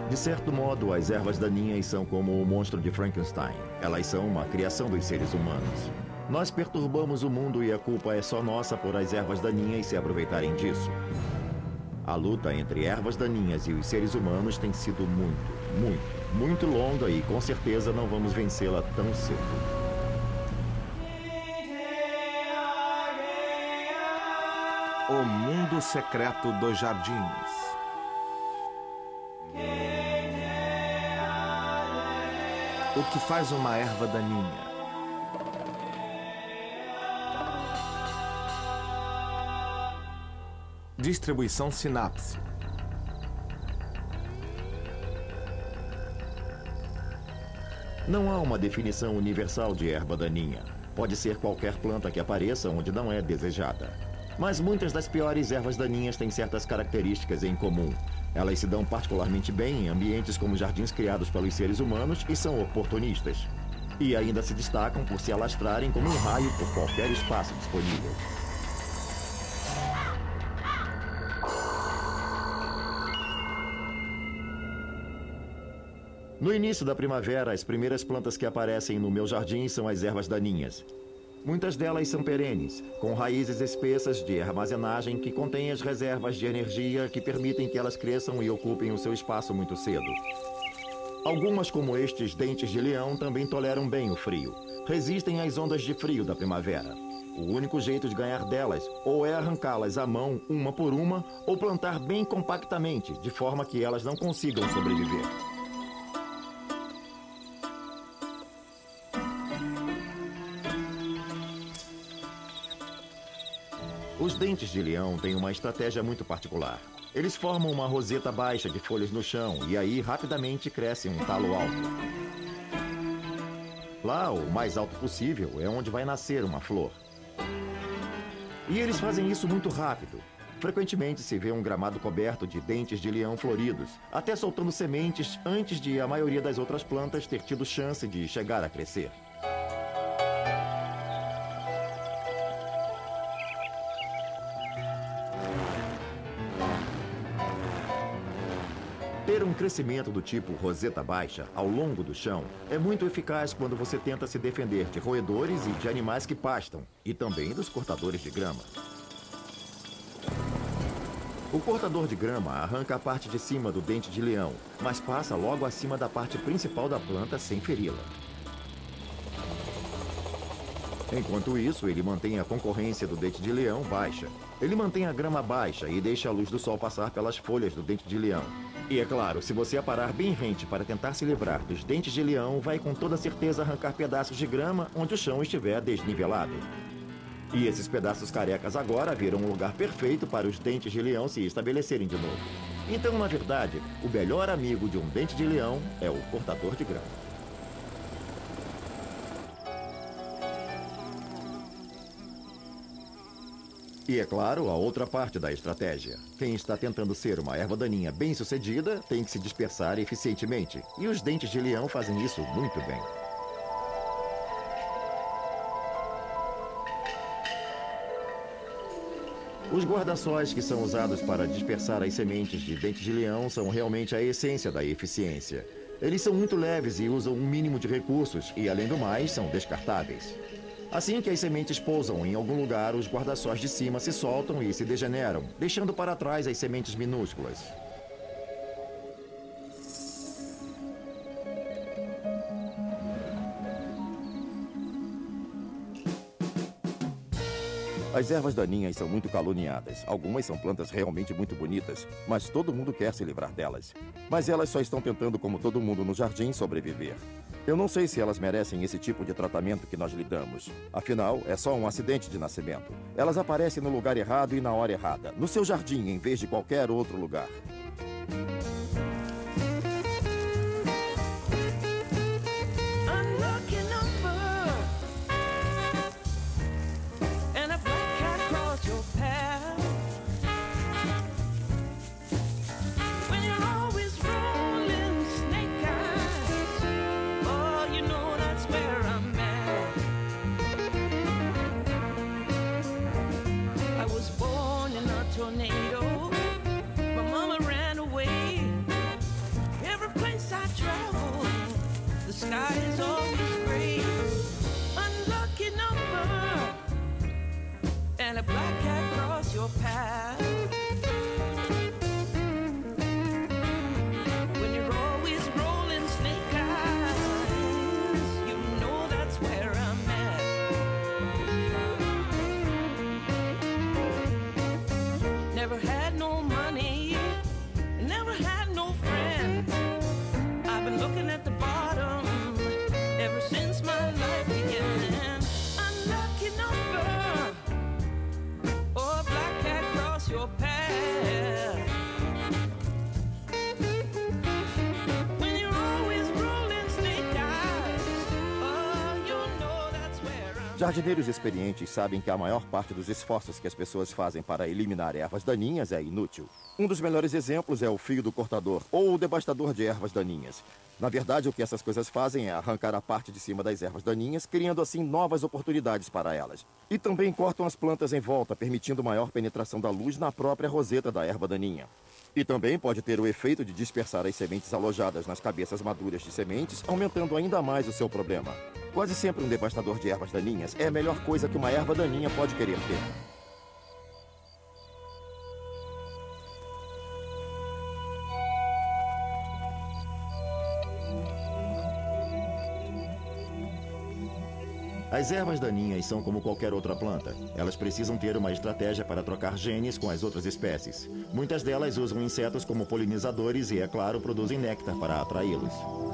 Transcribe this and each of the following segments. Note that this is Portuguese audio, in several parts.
De certo modo, as ervas daninhas são como o monstro de Frankenstein. Elas são uma criação dos seres humanos. Nós perturbamos o mundo e a culpa é só nossa por as ervas daninhas se aproveitarem disso. A luta entre ervas daninhas e os seres humanos tem sido muito longa e com certeza não vamos vencê-la tão cedo. O mundo secreto dos jardins. O que faz uma erva daninha? Distribuição sinapse. Não há uma definição universal de erva daninha. Pode ser qualquer planta que apareça onde não é desejada. Mas muitas das piores ervas daninhas têm certas características em comum. Elas se dão particularmente bem em ambientes como jardins criados pelos seres humanos e são oportunistas. E ainda se destacam por se alastrarem como um raio por qualquer espaço disponível. No início da primavera, as primeiras plantas que aparecem no meu jardim são as ervas daninhas. Muitas delas são perenes, com raízes espessas de armazenagem que contêm as reservas de energia que permitem que elas cresçam e ocupem o seu espaço muito cedo. Algumas, como estes dentes de leão, também toleram bem o frio. Resistem às ondas de frio da primavera. O único jeito de ganhar delas ou é arrancá-las à mão, uma por uma, ou plantar bem compactamente, de forma que elas não consigam sobreviver. Os dentes de leão têm uma estratégia muito particular. Eles formam uma roseta baixa de folhas no chão e aí rapidamente cresce um talo alto. Lá, o mais alto possível, é onde vai nascer uma flor. E eles fazem isso muito rápido. Frequentemente se vê um gramado coberto de dentes de leão floridos, até soltando sementes antes de a maioria das outras plantas ter tido chance de chegar a crescer. Ter um crescimento do tipo roseta baixa ao longo do chão é muito eficaz quando você tenta se defender de roedores e de animais que pastam, e também dos cortadores de grama. O cortador de grama arranca a parte de cima do dente de leão, mas passa logo acima da parte principal da planta sem feri-la. Enquanto isso, ele mantém a concorrência do dente de leão baixa. Ele mantém a grama baixa e deixa a luz do sol passar pelas folhas do dente de leão. E é claro, se você aparar bem rente para tentar se livrar dos dentes de leão, vai com toda certeza arrancar pedaços de grama onde o chão estiver desnivelado. E esses pedaços carecas agora viram um lugar perfeito para os dentes de leão se estabelecerem de novo. Então, na verdade, o melhor amigo de um dente de leão é o cortador de grama. E é claro, a outra parte da estratégia. Quem está tentando ser uma erva daninha bem-sucedida tem que se dispersar eficientemente. E os dentes de leão fazem isso muito bem. Os guarda-sóis que são usados para dispersar as sementes de dente de leão são realmente a essência da eficiência. Eles são muito leves e usam um mínimo de recursos e, além do mais, são descartáveis. Assim que as sementes pousam em algum lugar, os guarda-sóis de cima se soltam e se degeneram, deixando para trás as sementes minúsculas. As ervas daninhas são muito caluniadas. Algumas são plantas realmente muito bonitas, mas todo mundo quer se livrar delas. Mas elas só estão tentando, como todo mundo no jardim, sobreviver. Eu não sei se elas merecem esse tipo de tratamento que nós lhe damos. Afinal, é só um acidente de nascimento. Elas aparecem no lugar errado e na hora errada, no seu jardim em vez de qualquer outro lugar. Tornado. My mama ran away. your path. When you're always rolling snake eyes, you know that's where I'm at. Never had no money, never had no friends. I've been looking at the bottom ever since my life began. Unlucky number, or a black cat cross your path. When you're always rolling snake eyes, oh, you know that's where I'm. Jardineiros experientes sabem que a maior parte dos esforços que as pessoas fazem para eliminar ervas daninhas é inútil. Um dos melhores exemplos é o fio do cortador, ou o devastador de ervas daninhas. Na verdade, o que essas coisas fazem é arrancar a parte de cima das ervas daninhas, criando assim novas oportunidades para elas. E também cortam as plantas em volta, permitindo maior penetração da luz na própria roseta da erva daninha. E também pode ter o efeito de dispersar as sementes alojadas nas cabeças maduras de sementes, aumentando ainda mais o seu problema. Quase sempre um devastador de ervas daninhas é a melhor coisa que uma erva daninha pode querer ter. As ervas daninhas são como qualquer outra planta. Elas precisam ter uma estratégia para trocar genes com as outras espécies. Muitas delas usam insetos como polinizadores e, é claro, produzem néctar para atraí-los.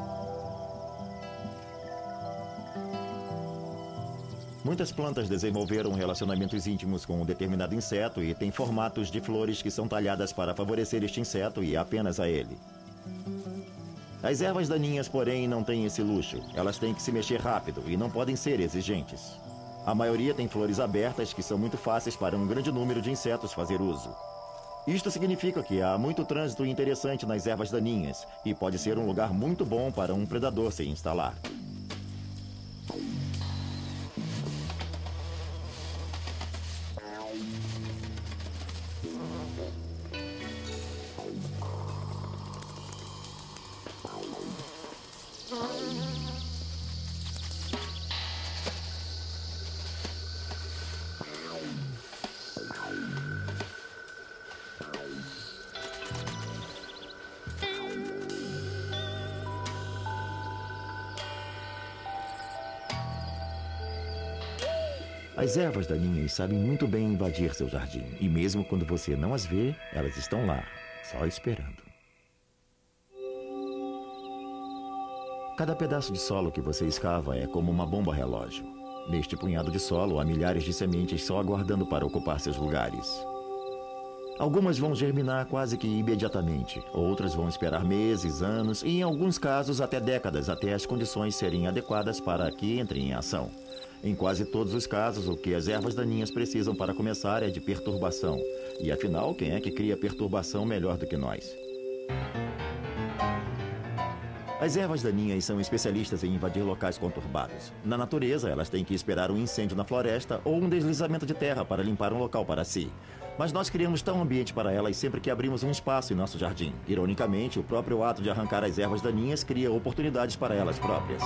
Muitas plantas desenvolveram relacionamentos íntimos com um determinado inseto e têm formatos de flores que são talhadas para favorecer este inseto e apenas a ele. As ervas daninhas, porém, não têm esse luxo. Elas têm que se mexer rápido e não podem ser exigentes. A maioria tem flores abertas que são muito fáceis para um grande número de insetos fazer uso. Isto significa que há muito trânsito interessante nas ervas daninhas e pode ser um lugar muito bom para um predador se instalar. As ervas daninhas sabem muito bem invadir seu jardim. E mesmo quando você não as vê, elas estão lá, só esperando. Cada pedaço de solo que você escava é como uma bomba relógio. Neste punhado de solo, há milhares de sementes só aguardando para ocupar seus lugares. Algumas vão germinar quase que imediatamente, outras vão esperar meses, anos e, em alguns casos, até décadas, até as condições serem adequadas para que entrem em ação. Em quase todos os casos, o que as ervas daninhas precisam para começar é de perturbação. E afinal, quem é que cria perturbação melhor do que nós? As ervas daninhas são especialistas em invadir locais conturbados. Na natureza, elas têm que esperar um incêndio na floresta ou um deslizamento de terra para limpar um local para si. Mas nós criamos tal ambiente para elas sempre que abrimos um espaço em nosso jardim. Ironicamente, o próprio ato de arrancar as ervas daninhas cria oportunidades para elas próprias.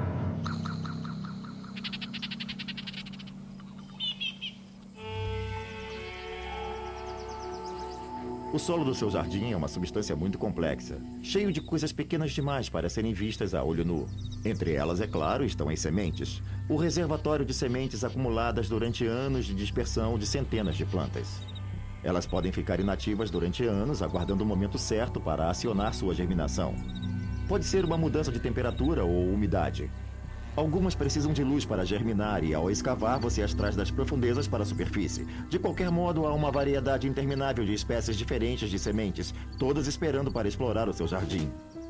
O solo do seu jardim é uma substância muito complexa, cheio de coisas pequenas demais para serem vistas a olho nu. Entre elas, é claro, estão as sementes. O reservatório de sementes acumuladas durante anos de dispersão de centenas de plantas. Elas podem ficar inativas durante anos, aguardando o momento certo para acionar sua germinação. Pode ser uma mudança de temperatura ou umidade. Algumas precisam de luz para germinar e, ao escavar, você as traz das profundezas para a superfície. De qualquer modo, há uma variedade interminável de espécies diferentes de sementes, todas esperando para explorar o seu jardim.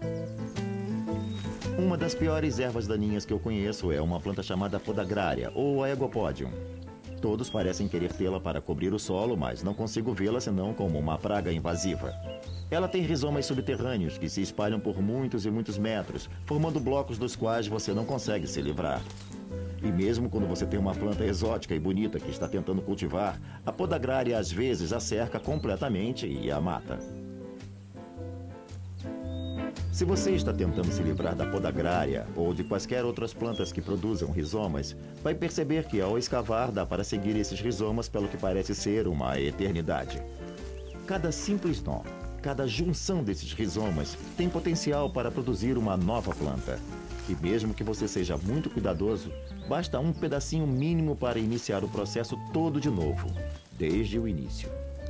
Uma das piores ervas daninhas que eu conheço é uma planta chamada Podagrária, ou Aegopodium. Todos parecem querer tê-la para cobrir o solo, mas não consigo vê-la senão como uma praga invasiva. Ela tem rizomas subterrâneos que se espalham por muitos e muitos metros, formando blocos dos quais você não consegue se livrar. E mesmo quando você tem uma planta exótica e bonita que está tentando cultivar, a Podagrária às vezes a cerca completamente e a mata. Se você está tentando se livrar da podagrária ou de quaisquer outras plantas que produzam rizomas, vai perceber que ao escavar dá para seguir esses rizomas pelo que parece ser uma eternidade. Cada simples nó, cada junção desses rizomas tem potencial para produzir uma nova planta. E mesmo que você seja muito cuidadoso, basta um pedacinho mínimo para iniciar o processo todo de novo, desde o início.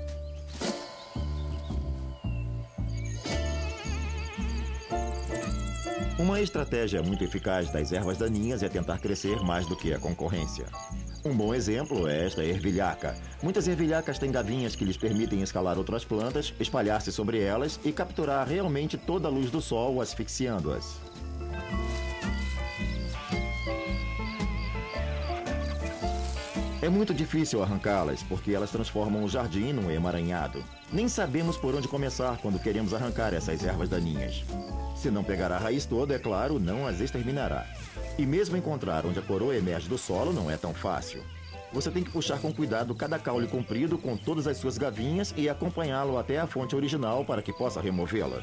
Uma estratégia muito eficaz das ervas daninhas é tentar crescer mais do que a concorrência. Um bom exemplo é esta ervilhaca. Muitas ervilhacas têm gavinhas que lhes permitem escalar outras plantas, espalhar-se sobre elas e capturar realmente toda a luz do sol, asfixiando-as. É muito difícil arrancá-las, porque elas transformam o jardim num emaranhado. Nem sabemos por onde começar quando queremos arrancar essas ervas daninhas. Se não pegar a raiz toda, é claro, não as exterminará. E mesmo encontrar onde a coroa emerge do solo não é tão fácil. Você tem que puxar com cuidado cada caule comprido com todas as suas gavinhas e acompanhá-lo até a fonte original para que possa removê-la.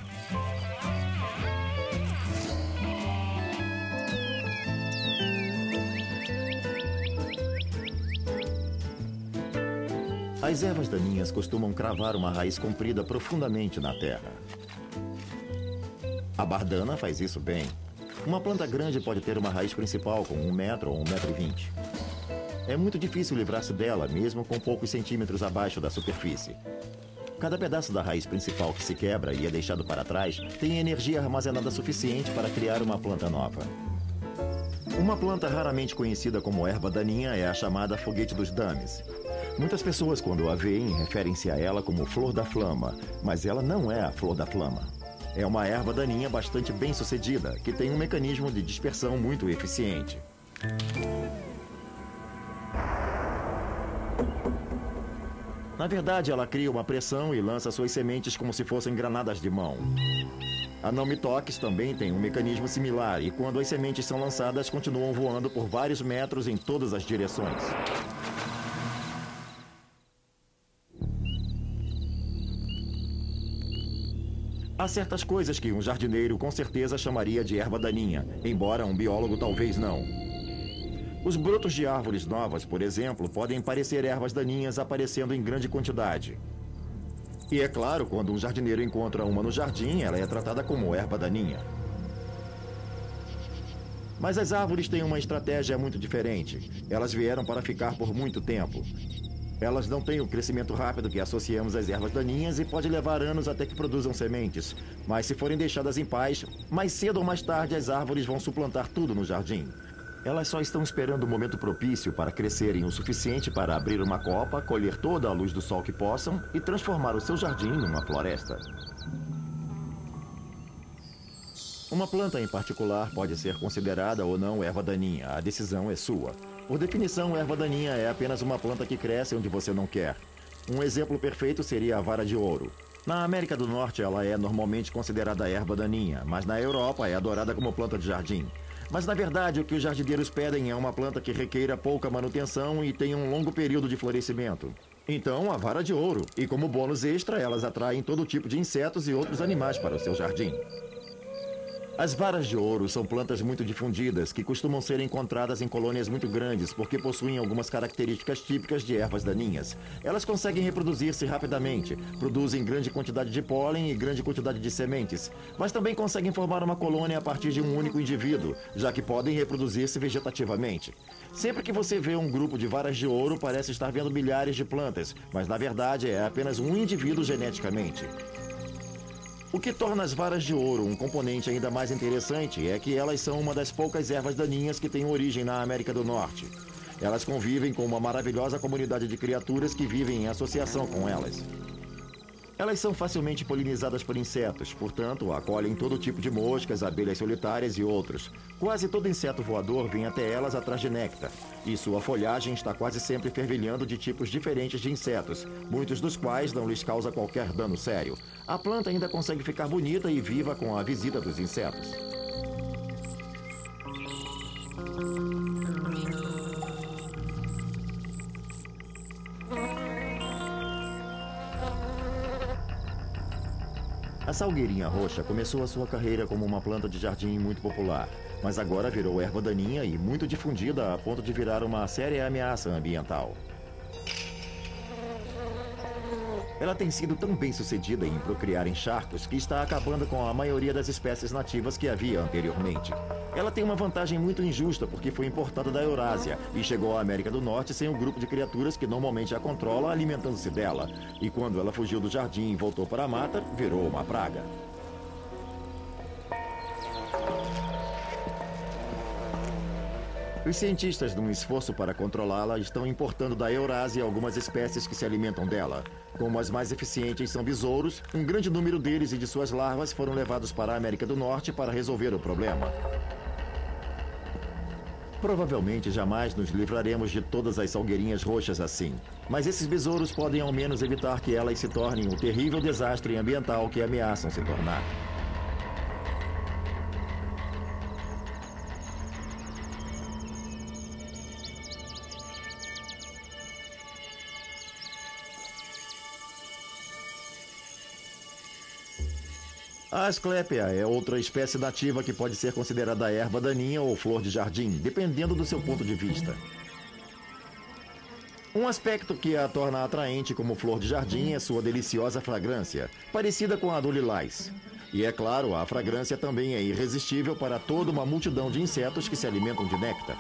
As ervas daninhas costumam cravar uma raiz comprida profundamente na terra. A bardana faz isso bem. Uma planta grande pode ter uma raiz principal com 1 metro ou 1,20 m. É muito difícil livrar-se dela, mesmo com poucos centímetros abaixo da superfície. Cada pedaço da raiz principal que se quebra e é deixado para trás tem energia armazenada suficiente para criar uma planta nova. Uma planta raramente conhecida como erva daninha é a chamada foguete dos dames. Muitas pessoas, quando a veem, referem-se a ela como flor da flama, mas ela não é a flor da flama. É uma erva daninha bastante bem sucedida, que tem um mecanismo de dispersão muito eficiente. Na verdade, ela cria uma pressão e lança suas sementes como se fossem granadas de mão. A não me toques também tem um mecanismo similar e quando as sementes são lançadas, continuam voando por vários metros em todas as direções. Há certas coisas que um jardineiro com certeza chamaria de erva daninha, embora um biólogo talvez não. Os brotos de árvores novas, por exemplo, podem parecer ervas daninhas aparecendo em grande quantidade. E é claro, quando um jardineiro encontra uma no jardim, ela é tratada como erva daninha. Mas as árvores têm uma estratégia muito diferente. Elas vieram para ficar por muito tempo. Elas não têm o crescimento rápido que associamos às ervas daninhas e pode levar anos até que produzam sementes. Mas se forem deixadas em paz, mais cedo ou mais tarde as árvores vão suplantar tudo no jardim. Elas só estão esperando o momento propício para crescerem o suficiente para abrir uma copa, colher toda a luz do sol que possam e transformar o seu jardim numa floresta. Uma planta em particular pode ser considerada ou não erva daninha. A decisão é sua. Por definição, erva daninha é apenas uma planta que cresce onde você não quer. Um exemplo perfeito seria a vara de ouro. Na América do Norte, ela é normalmente considerada erva daninha, mas na Europa é adorada como planta de jardim. Mas, na verdade, o que os jardineiros pedem é uma planta que requeira pouca manutenção e tenha um longo período de florescimento. Então, a vara de ouro. E como bônus extra, elas atraem todo tipo de insetos e outros animais para o seu jardim. As varas de ouro são plantas muito difundidas que costumam ser encontradas em colônias muito grandes porque possuem algumas características típicas de ervas daninhas. Elas conseguem reproduzir-se rapidamente, produzem grande quantidade de pólen e grande quantidade de sementes, mas também conseguem formar uma colônia a partir de um único indivíduo, já que podem reproduzir-se vegetativamente. Sempre que você vê um grupo de varas de ouro, parece estar vendo milhares de plantas, mas na verdade é apenas um indivíduo geneticamente. O que torna as varas de ouro um componente ainda mais interessante é que elas são uma das poucas ervas daninhas que têm origem na América do Norte. Elas convivem com uma maravilhosa comunidade de criaturas que vivem em associação com elas. Elas são facilmente polinizadas por insetos, portanto, acolhem todo tipo de moscas, abelhas solitárias e outros. Quase todo inseto voador vem até elas atrás de néctar, e sua folhagem está quase sempre fervilhando de tipos diferentes de insetos, muitos dos quais não lhes causa qualquer dano sério. A planta ainda consegue ficar bonita e viva com a visita dos insetos. A salgueirinha roxa começou a sua carreira como uma planta de jardim muito popular, mas agora virou erva daninha e muito difundida a ponto de virar uma séria ameaça ambiental. Ela tem sido tão bem sucedida em procriar encharcos que está acabando com a maioria das espécies nativas que havia anteriormente. Ela tem uma vantagem muito injusta porque foi importada da Eurásia e chegou à América do Norte sem o grupo de criaturas que normalmente a controla alimentando-se dela. E quando ela fugiu do jardim e voltou para a mata, virou uma praga. Os cientistas, num esforço para controlá-la, estão importando da Eurásia algumas espécies que se alimentam dela. Como as mais eficientes são besouros, um grande número deles e de suas larvas foram levados para a América do Norte para resolver o problema. Provavelmente jamais nos livraremos de todas as salgueirinhas roxas assim, mas esses besouros podem ao menos evitar que elas se tornem o terrível desastre ambiental que ameaçam se tornar. A Asclepia é outra espécie nativa que pode ser considerada erva daninha ou flor de jardim, dependendo do seu ponto de vista. Um aspecto que a torna atraente como flor de jardim é sua deliciosa fragrância, parecida com a do lilás. E é claro, a fragrância também é irresistível para toda uma multidão de insetos que se alimentam de néctar.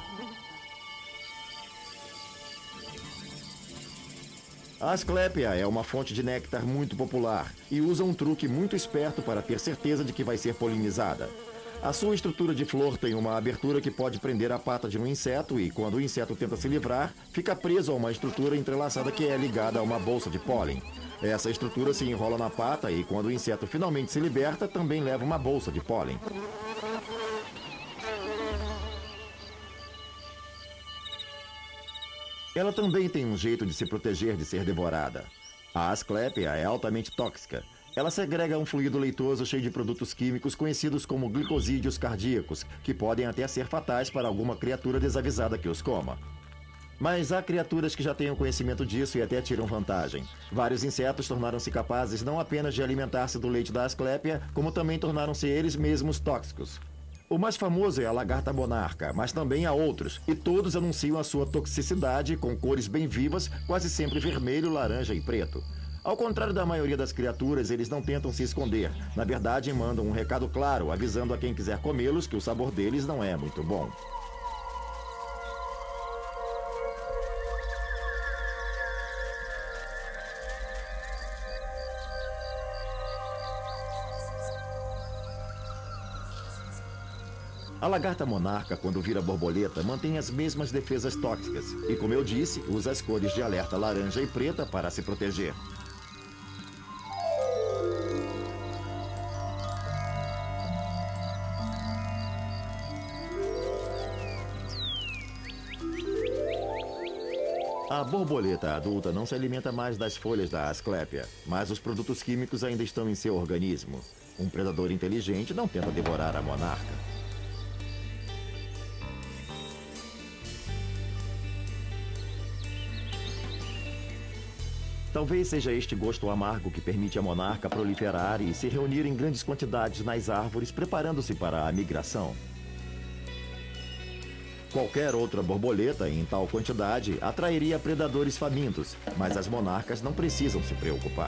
A Asclepia é uma fonte de néctar muito popular e usa um truque muito esperto para ter certeza de que vai ser polinizada. A sua estrutura de flor tem uma abertura que pode prender a pata de um inseto e, quando o inseto tenta se livrar, fica preso a uma estrutura entrelaçada que é ligada a uma bolsa de pólen. Essa estrutura se enrola na pata e, quando o inseto finalmente se liberta, também leva uma bolsa de pólen. Ela também tem um jeito de se proteger de ser devorada. A Asclepia é altamente tóxica. Ela segrega um fluido leitoso cheio de produtos químicos conhecidos como glicosídeos cardíacos, que podem até ser fatais para alguma criatura desavisada que os coma. Mas há criaturas que já têm o conhecimento disso e até tiram vantagem. Vários insetos tornaram-se capazes não apenas de alimentar-se do leite da Asclepia, como também tornaram-se eles mesmos tóxicos. O mais famoso é a lagarta monarca, mas também há outros, e todos anunciam a sua toxicidade com cores bem vivas, quase sempre vermelho, laranja e preto. Ao contrário da maioria das criaturas, eles não tentam se esconder. Na verdade, mandam um recado claro, avisando a quem quiser comê-los que o sabor deles não é muito bom. A lagarta monarca, quando vira borboleta, mantém as mesmas defesas tóxicas e, como eu disse, usa as cores de alerta laranja e preta para se proteger. A borboleta adulta não se alimenta mais das folhas da Asclepia, mas os produtos químicos ainda estão em seu organismo. Um predador inteligente não tenta devorar a monarca. Talvez seja este gosto amargo que permite à monarca proliferar e se reunir em grandes quantidades nas árvores, preparando-se para a migração. Qualquer outra borboleta em tal quantidade atrairia predadores famintos, mas as monarcas não precisam se preocupar.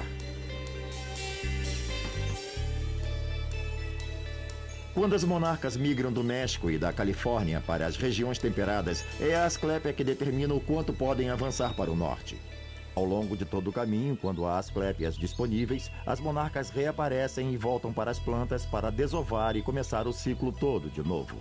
Quando as monarcas migram do México e da Califórnia para as regiões temperadas, é a Asclepia que determina o quanto podem avançar para o norte. Ao longo de todo o caminho, quando há asclépias disponíveis, as monarcas reaparecem e voltam para as plantas para desovar e começar o ciclo todo de novo.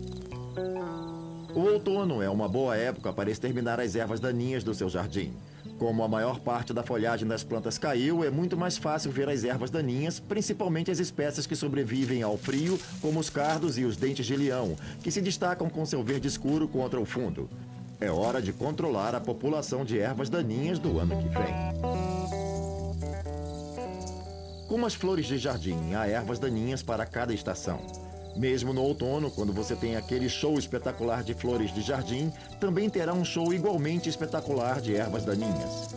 O outono é uma boa época para exterminar as ervas daninhas do seu jardim. Como a maior parte da folhagem das plantas caiu, é muito mais fácil ver as ervas daninhas, principalmente as espécies que sobrevivem ao frio, como os cardos e os dentes de leão, que se destacam com seu verde escuro contra o fundo. É hora de controlar a população de ervas daninhas do ano que vem. Como as flores de jardim, há ervas daninhas para cada estação. Mesmo no outono, quando você tem aquele show espetacular de flores de jardim, também terá um show igualmente espetacular de ervas daninhas.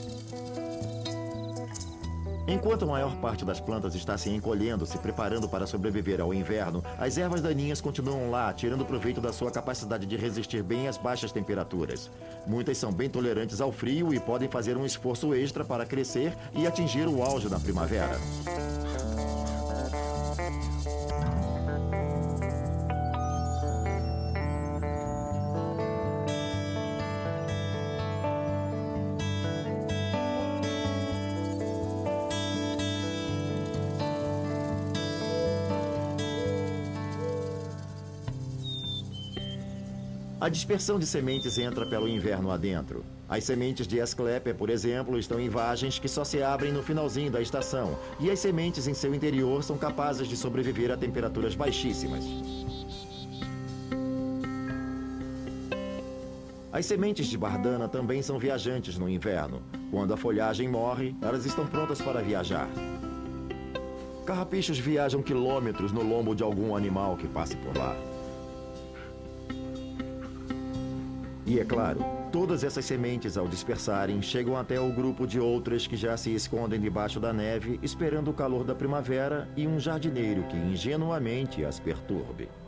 Enquanto a maior parte das plantas está se encolhendo, se preparando para sobreviver ao inverno, as ervas daninhas continuam lá, tirando proveito da sua capacidade de resistir bem às baixas temperaturas. Muitas são bem tolerantes ao frio e podem fazer um esforço extra para crescer e atingir o auge na primavera. A dispersão de sementes entra pelo inverno adentro. As sementes de Asclepia, por exemplo, estão em vagens que só se abrem no finalzinho da estação, e as sementes em seu interior são capazes de sobreviver a temperaturas baixíssimas. As sementes de Bardana também são viajantes no inverno. Quando a folhagem morre, elas estão prontas para viajar. Carrapichos viajam quilômetros no lombo de algum animal que passe por lá. E é claro, todas essas sementes, ao dispersarem, chegam até o grupo de outras que já se escondem debaixo da neve, esperando o calor da primavera e um jardineiro que ingenuamente as perturbe.